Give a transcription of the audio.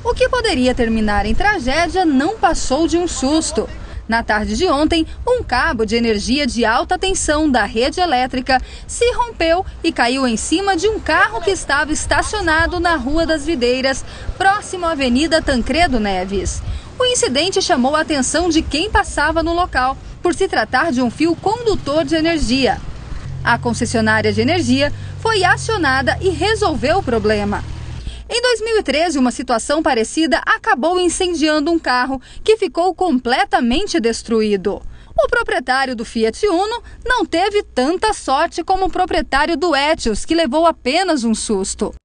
O que poderia terminar em tragédia não passou de um susto. Na tarde de ontem, um cabo de energia de alta tensão da rede elétrica se rompeu e caiu em cima de um carro que estava estacionado na Rua das Videiras, próximo à Avenida Tancredo Neves. O incidente chamou a atenção de quem passava no local, por se tratar de um fio condutor de energia. A concessionária de energia foi acionada e resolveu o problema. Em 2013, uma situação parecida acabou incendiando um carro que ficou completamente destruído. O proprietário do Fiat Uno não teve tanta sorte como o proprietário do Etios, que levou apenas um susto.